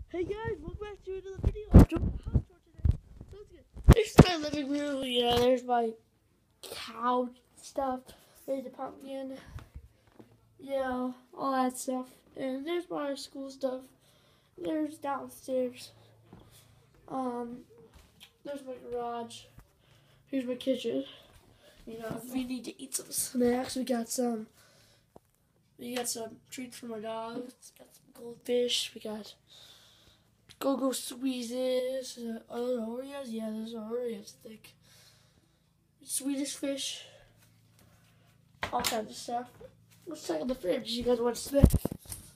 Hey guys, welcome back to another video. I'm doing a house tour today. So it's good. There's my living room. Yeah, there's my couch stuff. There's the pumpkin. Yeah, all that stuff. And there's my school stuff. There's downstairs. There's my garage. Here's my kitchen. You know, if we need to eat some snacks, we got some treats for my dogs. Got some goldfish. We got Go-Go Squeezes, Oreos, yeah, there's Oreos, thick. Swedish fish, all kinds of stuff. Let's check out the fridge. You guys want to snack?